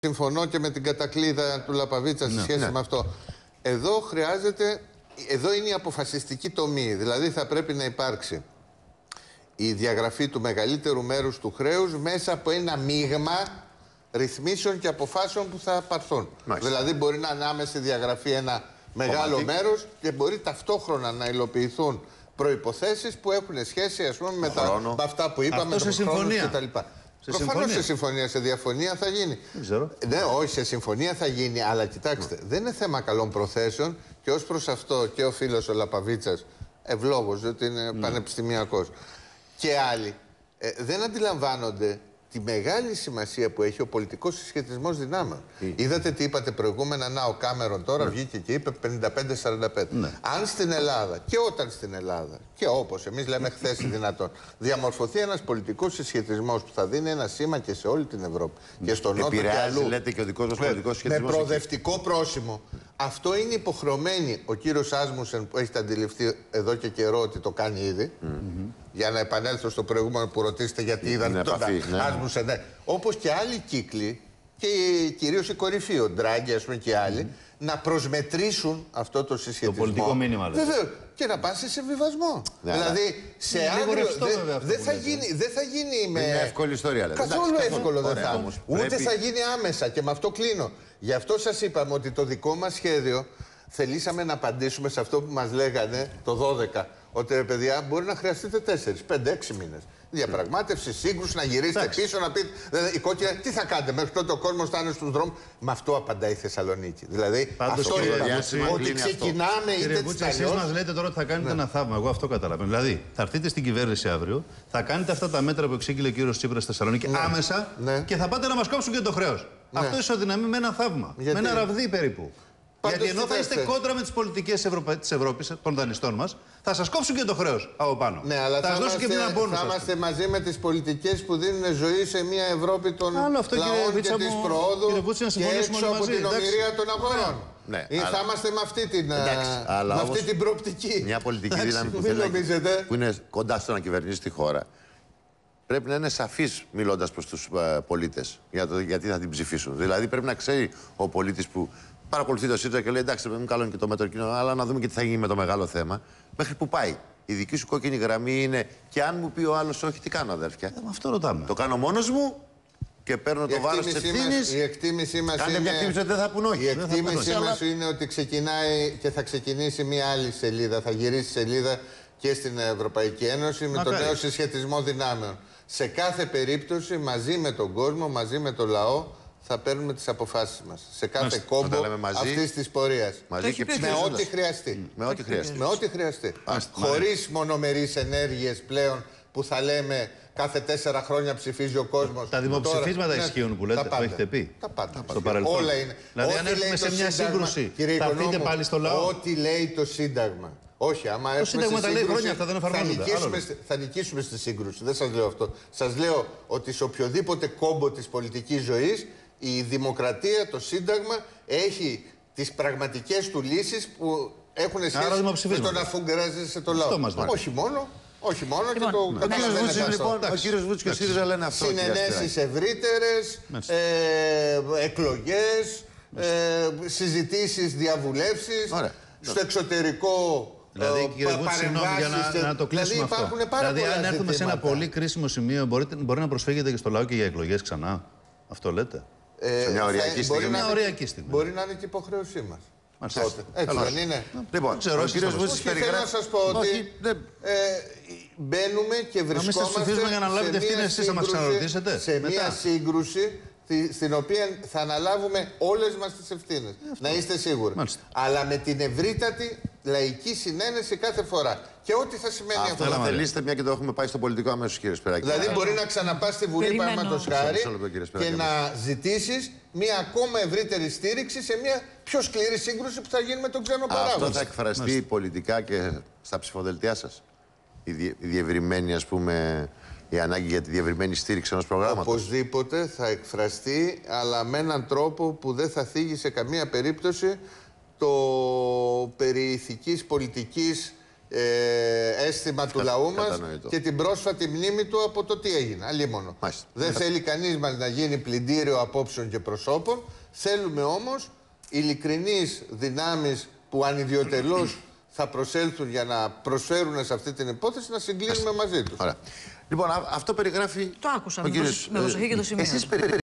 συμφωνώ και με την κατακλείδα του Λαπαβίτσα σε σχέση με αυτό. Εδώ χρειάζεται, εδώ είναι η αποφασιστική τομή. Δηλαδή θα πρέπει να υπάρξει η διαγραφή του μεγαλύτερου μέρους του χρέους μέσα από ένα μείγμα ρυθμίσεων και αποφάσεων που θα πάρθουν. Δηλαδή μπορεί να είναι άμεση διαγραφή ένα μεγάλο μέρος και μπορεί ταυτόχρονα να υλοποιηθούν προϋποθέσεις που έχουν σχέση, ας πούμε, με αυτά που είπαμε, με τον χρόνο κτλ. Προφανώς σε συμφωνία, σε διαφωνία θα γίνει. Δεν ξέρω. Ναι, όχι, σε συμφωνία θα γίνει, αλλά κοιτάξτε, δεν είναι θέμα καλών προθέσεων και ως προς αυτό και ο φίλος ο Λαπαβίτσας, ευλόγος, διότι είναι πανεπιστημιακός, και άλλοι δεν αντιλαμβάνονται τη μεγάλη σημασία που έχει ο πολιτικός συσχετισμός δυνάμεων. Είδατε τι είπατε προηγούμενα, να ο Κάμερον τώρα βγήκε και είπε 55-45. Αν στην Ελλάδα και όταν στην Ελλάδα και όπως εμείς λέμε χθες δυνατόν διαμορφωθεί ένας πολιτικός συσχετισμός που θα δίνει ένα σήμα και σε όλη την Ευρώπη και στον Νότο και αλλού, λέτε, και ο δικός μας πολιτικός συσχετισμός, με προοδευτικό πρόσημο, αυτό είναι υποχρεωμένοι. Ο κύριος Άσμουσεν που έχετε αντιληφθεί εδώ και καιρό ότι το κάνει ήδη. Για να επανέλθω στο προηγούμενο που ρωτήσετε γιατί είδαν τον Άσμουσεν. Ναι. Όπως και άλλοι κύκλοι, και κυρίως η κορυφή, ο Ντράγκη, ας πούμε, και άλλοι, να προσμετρήσουν αυτό το συσχετισμό. Το πολιτικό μήνυμα, βεβαίως. Και να πάνε σε συμβιβασμό. Δηλαδή, σε άγριο. Δεν θα γίνει με. Είναι εύκολη ιστορία, λέτε. Καθόλου εύκολο δεν θα είναι. Ούτε θα γίνει άμεσα. Και με αυτό κλείνω. Γι' αυτό σας είπαμε ότι το δικό μας σχέδιο θελήσαμε να απαντήσουμε σε αυτό που μας λέγανε το 12. Ότι ρε παιδιά, μπορεί να χρειαστείτε 4, 5, 6 μήνες. Διαπραγμάτευση, σύγκρουση, να γυρίσετε πίσω, να πείτε. Η κόκκινα, τι θα κάνετε, μέχρι τότε ο κόσμος θα είναι στους δρόμους. Με αυτό απαντάει η Θεσσαλονίκη. Δηλαδή, αυτό είναι. Ότι ξεκινάμε είτε τι εσείς μας λέτε τώρα ότι θα κάνετε ένα θαύμα. Εγώ αυτό καταλαβαίνω. Δηλαδή, θα έρθετε στην κυβέρνηση αύριο, θα κάνετε αυτά τα μέτρα που εξήγηλε ο κύριος Τσίπρας στη Θεσσαλονίκη άμεσα και θα πάτε να μας κόψουν και το χρέος. Αυτό ισοδυναμεί με ένα θαύμα. Με ένα ραβδί περίπου. Γιατί ενώ θα είστε κόντρα με τις πολιτικές της Ευρώπης, των δανειστών μας, θα σας κόψουν και το χρέος από πάνω. Ναι, αλλά θα σας δώσουν και ένα μπόνους. Θα είμαστε μαζί με τις πολιτικές που δίνουν ζωή σε μια Ευρώπη των λαών και της προόδου και έξω από την ομηρία των αγορών. Ναι, θα είμαστε με αυτή την προοπτική. Μια πολιτική δύναμη που είναι κοντά στο να κυβερνήσει τη χώρα πρέπει να είναι σαφής μιλώντας προς τους πολίτες γιατί θα την ψηφίσουν. Δηλαδή πρέπει να ξέρει ο πολίτης που παρακολουθεί το ΣΥΡΙΖΑ και λέει εντάξει, είναι καλό και το μέτρο κοινό, αλλά να δούμε και τι θα γίνει με το μεγάλο θέμα. Μέχρι που πάει. Η δική σου κόκκινη γραμμή είναι και αν μου πει ο άλλος όχι, τι κάνω, αδέρφια. Αυτό ρωτάμε. Το κάνω μόνος μου και παίρνω το βάρος της ευθύνης. Η εκτίμησή μας είναι. Μια εκτίμηση ότι δεν θα πουν όχι. Η εκτίμησή μας είναι ότι ξεκινάει και θα ξεκινήσει μια άλλη σελίδα. Θα γυρίσει σελίδα και στην Ευρωπαϊκή Ένωση με τον νέο συσχετισμό δυνάμεων. Σε κάθε περίπτωση, μαζί με τον κόσμο, μαζί με τον λαό, θα παίρνουμε τις αποφάσεις μας. Σε κάθε κόμπο αυτής της πορείας. Με ό,τι χρειαστεί. Με ό,τι χρειαστεί. Χωρίς μονομερείς ενέργειες πλέον που θα λέμε κάθε 4 χρόνια ψηφίζει ο κόσμος. Τα δημοψηφίσματα ισχύουν που λέτε, που έχετε πει. Τα πάντα. Στο παρελθόν. Όλα είναι. Δηλαδή, αν έρθουμε σε μια σύγκρουση, θα πείτε πάλι στο λαό. Ό,τι λέει το Σύνταγμα. Όχι, άμα το Σύνταγμα τα λέει χρόνια αυτά, δεν εφαρμόζονται. Θα νικήσουμε στη σύγκρουση. Δεν σας λέω αυτό. Σας λέω ότι σε οποιοδήποτε κόμπο της πολιτικής ζωής η δημοκρατία, το Σύνταγμα, έχει τις πραγματικές του λύσεις που έχουν σχέση με το να φουγκράζεσαι το λαό. Όχι μόνο. Όχι μόνο και το καταλαβαίνετε αυτό. Ο κύριος Βούτσης και ο ΣΥΡΙΖΑ λένε αυτό. Συνενέσεις ευρύτερες, εκλογές, συζητήσεις, διαβουλεύσεις, στο εξωτερικό. Δηλαδή, κύριε Βούτση, συγγνώμη για να το κλείσουμε αυτό. Δηλαδή, αν έρθουμε σε ένα πολύ κρίσιμο σημείο, μπορεί να προσφύγετε και στο λαό και για εκλογές ξανά. Αυτό λέτε. Σε μια οριακή στιγμή. Μπορεί να είναι και υποχρέωσή μας. Έτσι δεν είναι. Λοιπόν, ο κύριος Βούτσης περιγράφει. Θέλω να σας πω ότι μπαίνουμε και βρισκόμαστε σε μια σύγκρουση στην οποία θα αναλάβουμε όλες μας τις ευθύνες. Να είστε σίγουροι. Αλλά με την ευρύτατη λαϊκή συνένεση κάθε φορά. Και ό,τι θα σημαίνει αυτό. Αυτό θελήσετε, μια και το έχουμε πάει στο πολιτικό αμέσως, κύριε Σπυράκη. Δηλαδή, μπορεί να ξαναπάς στη Βουλή, παραδείγματος χάρη, και να ζητήσεις μια ακόμα ευρύτερη στήριξη σε μια πιο σκληρή σύγκρουση που θα γίνει με τον ξένο παράγοντα. Αυτό θα εκφραστεί πολιτικά και στα ψηφοδελτία σας. Η διευρυμένη, ας πούμε, η ανάγκη για τη διευρυμένη στήριξη ενός προγράμματος. Οπωσδήποτε θα εκφραστεί, αλλά με έναν τρόπο που δεν θα θίγει σε καμία περίπτωση το περί ηθικής, πολιτικής αίσθημα του λαού μας και την πρόσφατη μνήμη του από το τι έγινε. Αλίμονο. Δεν θέλει κανείς μας να γίνει πλυντήριο απόψεων και προσώπων. Θέλουμε όμως ειλικρινείς δυνάμεις που ανιδιοτελώς θα προσέλθουν για να προσφέρουν σε αυτή την υπόθεση, να συγκλίνουμε μαζί τους. Λοιπόν, αυτό περιγράφει. Το άκουσα με προσοχή και το σημείο.